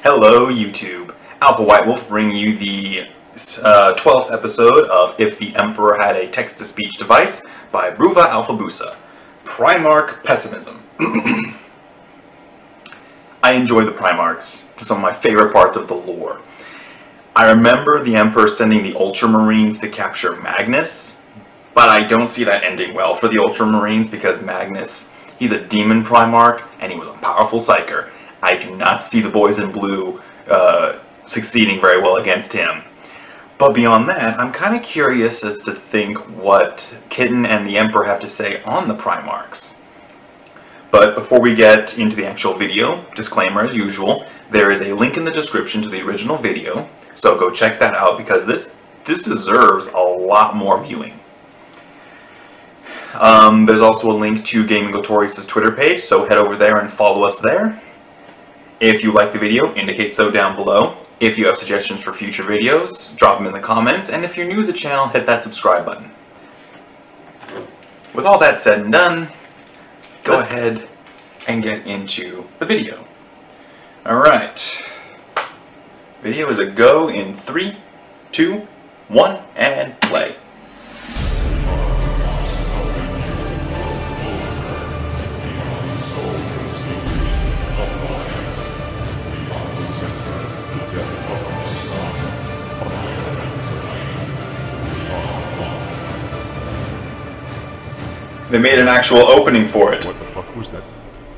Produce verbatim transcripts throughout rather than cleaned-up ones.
Hello YouTube, Alpha White Wolf bringing you the uh, twelfth episode of If the Emperor Had a Text-to-Speech Device by Bruva Alphabusa. Primarch Pessimism. I enjoy the Primarchs. Some of my favorite parts of the lore. I remember the Emperor sending the Ultramarines to capture Magnus, but I don't see that ending well for the Ultramarines because Magnus, he's a demon Primarch and he was a powerful Psyker. I do not see the boys in blue uh, succeeding very well against him. But beyond that, I'm kind of curious as to think what Kitten and the Emperor have to say on the Primarchs. But before we get into the actual video, disclaimer as usual, there is a link in the description to the original video, so go check that out because this, this deserves a lot more viewing. Um, there's also a link to Gaming Notorious' Twitter page, so head over there and follow us there. If you like the video, indicate so down below. If you have suggestions for future videos, drop them in the comments, and if you're new to the channel, hit that subscribe button. With all that said and done, go Let's ahead and get into the video. Alright. Video is a go in three, two, one, and play. They made an actual opening for it. What the fuck was that?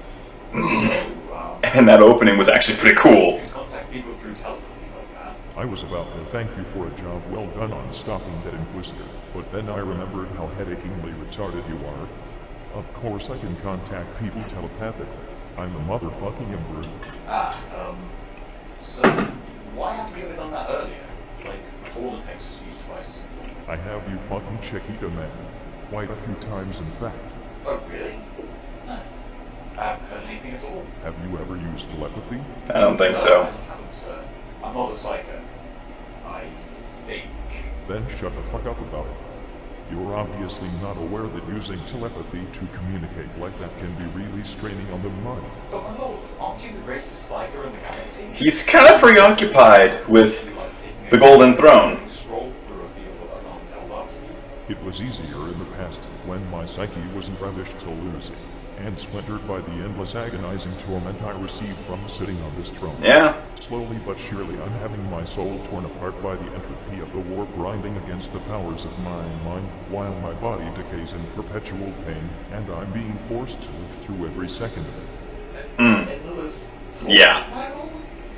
And that opening was actually pretty cool. Contact people through telepathy like that. I was about to thank you for a job well done on stopping that Inquisitor, but then I remembered how headachingly retarded you are. Of course I can contact people telepathically. I'm the motherfucking Emperor. Ah, um... So, why haven't you ever done that earlier? Like, before the text-to-speech devices? I have you fucking Chiquita man. Quite a few times in fact. Oh, really? No. I haven't heard anything at all. Have you ever used telepathy? I don't think No, so. I haven't, sir. I'm not a psycho. I think... Then shut the fuck up about it. You're obviously not aware that using telepathy to communicate like that can be really straining on the mind. But my lord, aren't you the greatest psycho in the galaxy? He's kind of preoccupied with You like taking a the Golden Throne. stroll through a field of unarmed Eldars? It was easier in the past, when my psyche wasn't ravished to losing, and splintered by the endless agonizing torment I received from sitting on this throne. Yeah. Slowly but surely I'm having my soul torn apart by the entropy of the war grinding against the powers of my mind, while my body decays in perpetual pain, and I'm being forced to live through every second of it. Mm. Endless Yeah. my lord?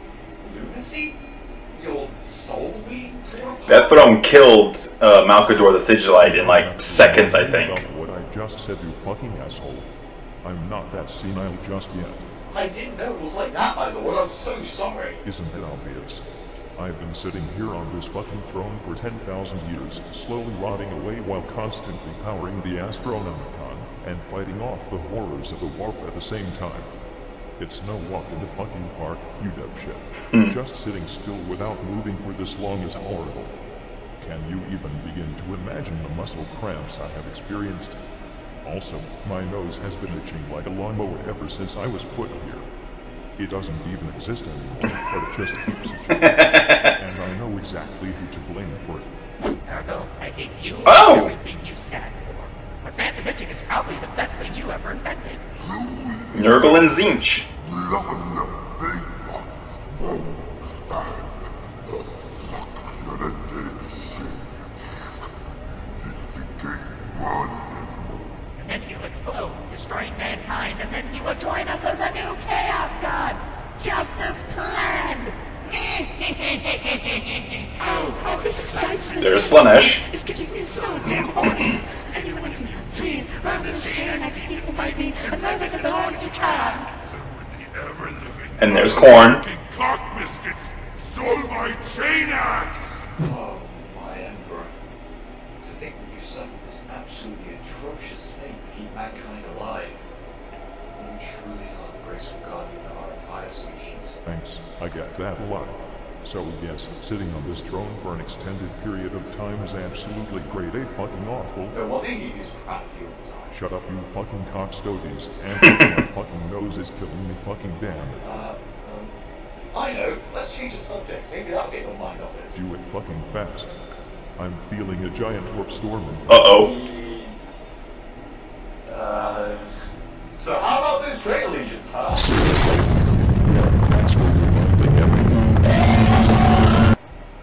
Lunacy? Your soul being torn apart? That throne killed uh, Malkador the Sigilite in like seconds, I think. About what I just said, you fucking asshole. I'm not that senile just yet. I didn't know it was like that, my lord. I'm so sorry. Isn't it obvious? I've been sitting here on this fucking throne for ten thousand years, slowly rotting away while constantly powering the Astronomicon and fighting off the horrors of the warp at the same time. It's no walk in the fucking park, you dipshit. Mm. Just sitting still without moving for this long is horrible. Can you even begin to imagine the muscle cramps I have experienced? Also, my nose has been itching like a lawnmower ever since I was put here. It doesn't even exist anymore, but it just keeps itching. And I know exactly who to blame for it. Ergo, I hate you and Oh! everything you stand for. But phantom itching is probably the best thing you ever invented. Nurgle and Zinch. And then he'll explode, destroying mankind, and then he will join us as a new Chaos God! Just as planned! oh, oh, this excitement There's Slanesh. is getting me so damn horny! Anyone can please run this chair next seat beside me and learn it as hard as you can! And there's Korn. Cock biscuits! Sold my chain axe! Oh, my emperor. To think that you suffered this absolutely atrocious fate to keep mankind alive. You truly are the graceful guardian of our entire species. Thanks, I get that a lot. So yes, sitting on this throne for an extended period of time is absolutely grade A fucking awful. No wonder you use profanity all the time. Shut up, you fucking cockstogies. And my fucking nose is killing me fucking damn. Uh, um, I know. Let's change the subject. Maybe that'll get your mind off it. Do it fucking fast. I'm feeling a giant warp storm. Uh-oh. Uh, so how about those trade allegiance, huh? That's what we're finding everything.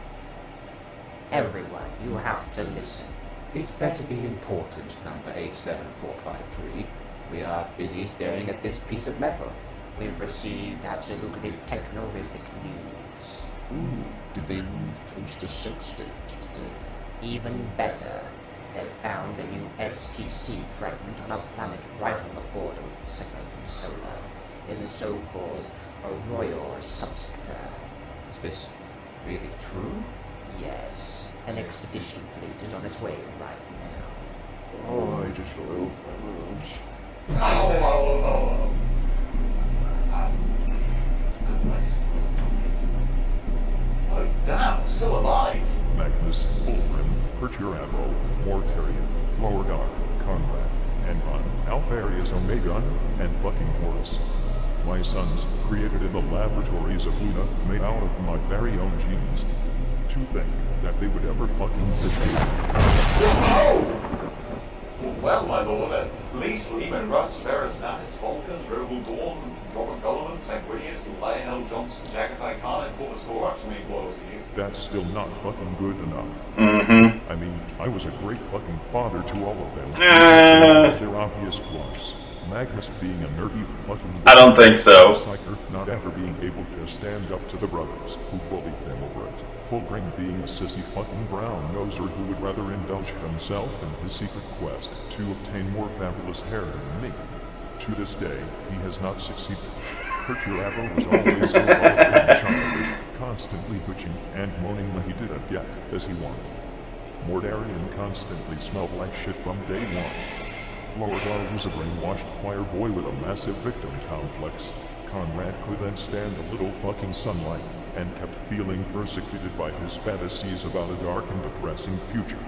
Everyone, you have to listen. It better be important, number eight seven four five three. We are busy staring at this piece of metal. We've received absolutely technorific news. Ooh, did they move towards the sex state today? Even better, they've found a new S T C fragment on a planet right on the border of the segmented solar, in the so-called Arroyo subsector. Is this really true? Yes, an expedition fleet is on its way right now. Oh, I just wrote my robes. Oh, oh, oh, oh. Am I still alive? Oh, damn, still alive. Magnus, Ulgrim, Perturabo, Mortarion, Lorgar, Conrad, Enron, Alpharius Omegon, and fucking Horus. My sons, created in the laboratories of Luna, made out of my very own genes. To think that they would ever fucking defeat. Whoa! Well, my lord, uh, Lee Sleeman, Russ, Ferris, Natus, Vulcan, Roble Dawn, Robert Gullivan, Sanguinius, Lionel Johnson, Jagatai Khan, and Corvus Corax made blows to you. That's still not fucking good enough. Mm-hmm. I mean, I was a great fucking father to all of them. Uh. Their obvious flaws. Magnus being a nerdy fucking... I don't think so. Psyker not ever being able to stand up to the brothers who bullied them over it. Fulgrim being a sissy fucking brown-noser who would rather indulge himself in his secret quest to obtain more fabulous hair than me. To this day, he has not succeeded. Perturabo was always so volatile and childish, constantly bitching and moaning when he didn't get as he wanted. Mortarion constantly smelled like shit from day one. Lorgar was a brainwashed choir boy with a massive victim complex. Conrad couldn't stand a little fucking sunlight, and kept feeling persecuted by his fantasies about a dark and depressing future.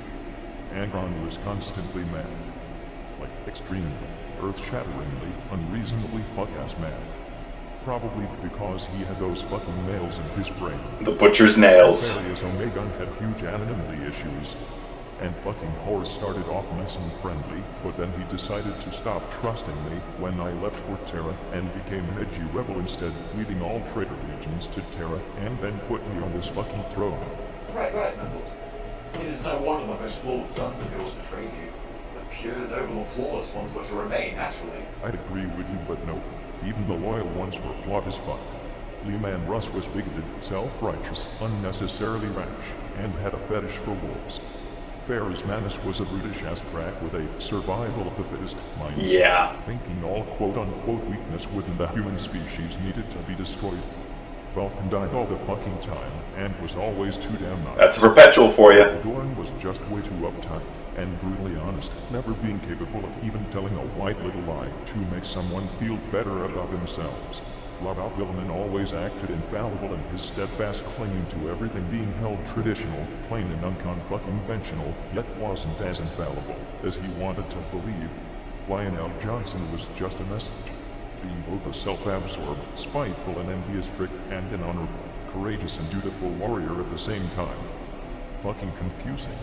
Angron was constantly mad. Like extremely, earth-shatteringly, unreasonably fuck-ass mad. Probably because he had those fucking nails in his brain. The butcher's nails. Alpharius Omegon had huge anonymity issues. And fucking Horus started off nice and friendly, but then he decided to stop trusting me when I left for Terra and became an edgy rebel instead, leading all traitor legions to Terra and then put me on this fucking throne. Right, right, my lord. It is no wonder the most flawed sons of yours betrayed you. The pure, noble, and flawless ones were to remain, naturally. I'd agree with you, but no. Even the loyal ones were flawed as fuck. Leman Russ was bigoted, self-righteous, unnecessarily rash, and had a fetish for wolves. Ferris Manus was a brutish-ass crack with a survival of the fittest mindset. Yeah. Thinking all quote-unquote weakness within the human species needed to be destroyed. Vulcan died all the fucking time, and was always too damn nice. That's a perpetual for you. Dorn was just way too uptight, and brutally honest, never being capable of even telling a white little lie to make someone feel better about themselves. Laval Villain always acted infallible in his steadfast clinging to everything being held traditional, plain and uncon-fucking-ventional, yet wasn't as infallible as he wanted to believe. Lionel Johnson was just a mess. Being both a self-absorbed, spiteful and envious trick, and an honorable, courageous and dutiful warrior at the same time. Fucking confusing.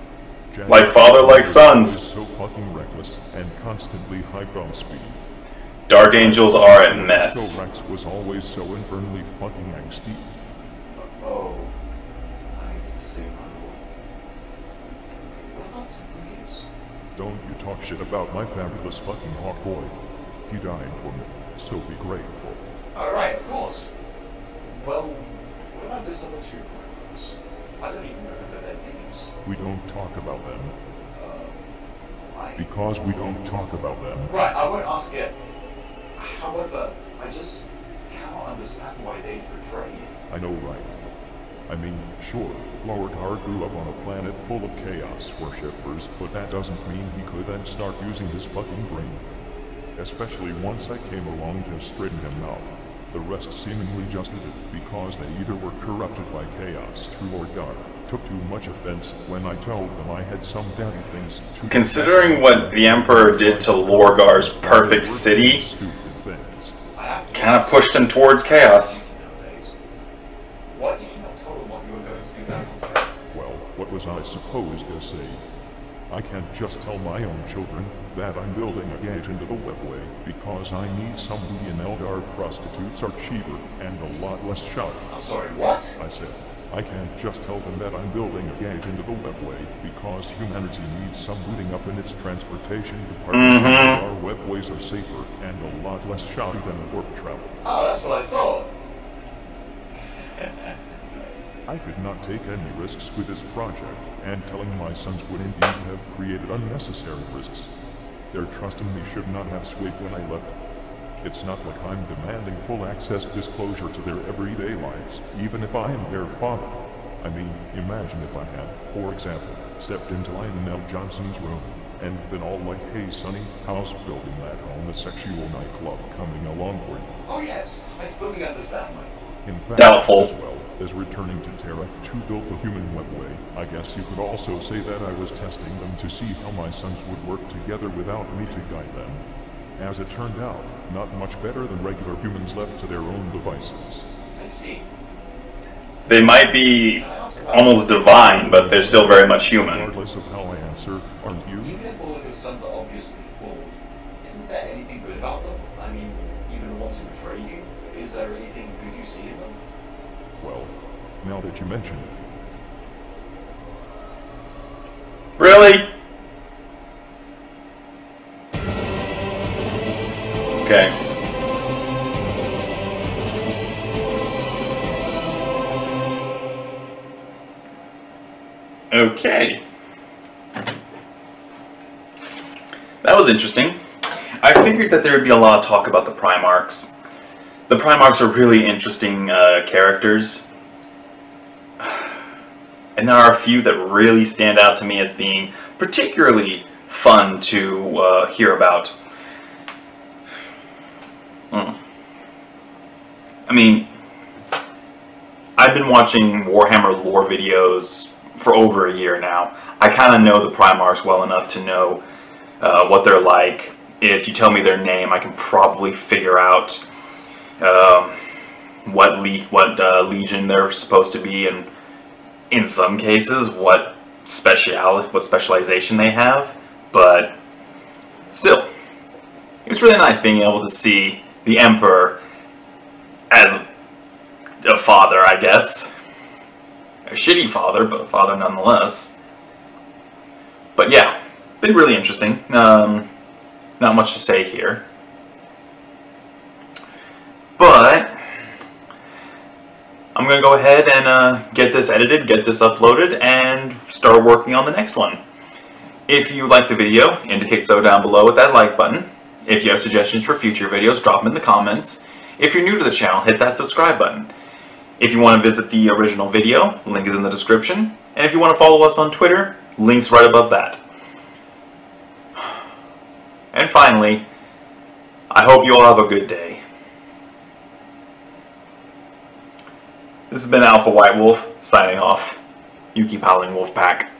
Jack Like father, like sons. was so fucking reckless, and constantly hyped on speed. Dark Angels are a mess. So Rex was always so infernally fucking angsty. Oh, I see, my lord. What about Sanguinius? Don't you talk shit about my fabulous fucking hawk boy. He died for me, so be grateful. Alright, of course. Well, what about those other two primates? I don't even remember their names. We don't talk about them. Uh, I... Because we don't talk about them. Right, I won't ask it. However, I just cannot understand why they betray you. I know, right? I mean, sure, Lorgar grew up on a planet full of chaos worshippers, but that doesn't mean he could then start using his fucking brain. Especially once I came along to straighten him out. The rest seemingly just did it because they either were corrupted by chaos through Lorgar, took too much offense when I told them I had some daddy things to... Considering what the Emperor did to Lorgar's perfect city, Stupid things. I have to kind of pushed him towards chaos. nowadays. because I suppose they'll say, I can't just tell my own children that I'm building a gate into the webway because I need some booty and Eldar prostitutes are cheaper and a lot less shouty. I'm sorry, what? I said, I can't just tell them that I'm building a gate into the webway because humanity needs some booting up in its transportation department. Mm-hmm. Our webways are safer and a lot less shouty than warp travel. Oh, that's what I thought. I could not take any risks with this project, and telling my sons would indeed have created unnecessary risks. Their trust in me should not have swayed when I left. It's not like I'm demanding full access disclosure to their everyday lives, even if I am their father. I mean, imagine if I had, for example, stepped into Lionel Johnson's room, and been all like, hey sonny, how's building that homosexual nightclub coming along for you? Oh yes, I fully understand, Mike. In fact, Doubtful. as well as returning to Terra to build the human webway, I guess you could also say that I was testing them to see how my sons would work together without me to guide them. As it turned out, not much better than regular humans left to their own devices. I see. They might be almost divine, but they're still very much human. Regardless of how I answer, aren't you? Even if all of his sons are obviously flawed, isn't there anything good about them? I mean, even the ones who betrayed you, is there anything good you see in them? Well, now that you mention it. Really? Okay. Okay. That was interesting. I figured that there would be a lot of talk about the Primarchs. The Primarchs are really interesting uh, characters. And there are a few that really stand out to me as being particularly fun to uh, hear about. Hmm. I mean, I've been watching Warhammer lore videos for over a year now. I kind of know the Primarchs well enough to know uh, what they're like. If you tell me their name, I can probably figure out um, what le what uh, legion they're supposed to be, and in some cases, what special what specialization they have. But still, it's really nice being able to see the Emperor as a, a father, I guess. A shitty father, but a father nonetheless. But yeah, been really interesting. Um, not much to say here. But I'm going to go ahead and uh, get this edited, get this uploaded, and start working on the next one. If you like the video, indicate so down below with that like button. If you have suggestions for future videos, drop them in the comments. If you're new to the channel, hit that subscribe button. If you want to visit the original video, link is in the description. And if you want to follow us on Twitter, link's right above that. And finally, I hope you all have a good day. This has been Alpha White Wolf, signing off. You keep howling, Wolfpack.